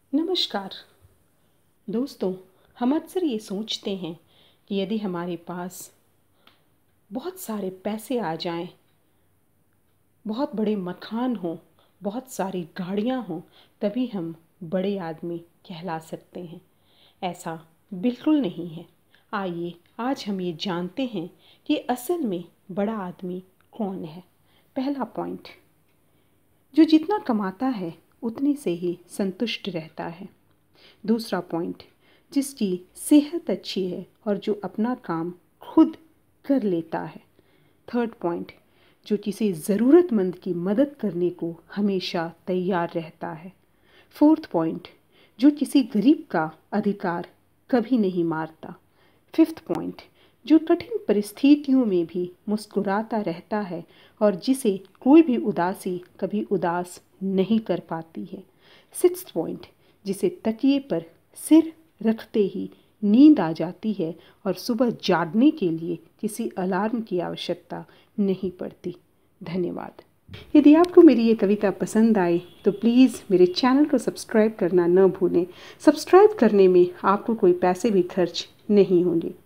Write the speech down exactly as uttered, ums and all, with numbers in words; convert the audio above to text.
नमस्कार दोस्तों, हम अक्सर ये सोचते हैं कि यदि हमारे पास बहुत सारे पैसे आ जाएं, बहुत बड़े मकान हों, बहुत सारी गाड़ियां हों, तभी हम बड़े आदमी कहला सकते हैं। ऐसा बिल्कुल नहीं है। आइए आज हम ये जानते हैं कि असल में बड़ा आदमी कौन है। पहला पॉइंट, जो जितना कमाता है उतने से ही संतुष्ट रहता है। दूसरा पॉइंट, जिसकी सेहत अच्छी है और जो अपना काम खुद कर लेता है। थर्ड पॉइंट, जो किसी ज़रूरतमंद की मदद करने को हमेशा तैयार रहता है। फोर्थ पॉइंट, जो किसी गरीब का अधिकार कभी नहीं मारता। फिफ्थ पॉइंट, जो कठिन परिस्थितियों में भी मुस्कुराता रहता है और जिसे कोई भी उदासी कभी उदास नहीं कर पाती है। सिक्स्थ पॉइंट, जिसे तकिए पर सिर रखते ही नींद आ जाती है और सुबह जागने के लिए किसी अलार्म की आवश्यकता नहीं पड़ती। धन्यवाद। यदि आपको मेरी ये कविता पसंद आई तो प्लीज़ मेरे चैनल को सब्सक्राइब करना न भूलें। सब्सक्राइब करने में आपको कोई पैसे भी खर्च नहीं होंगे।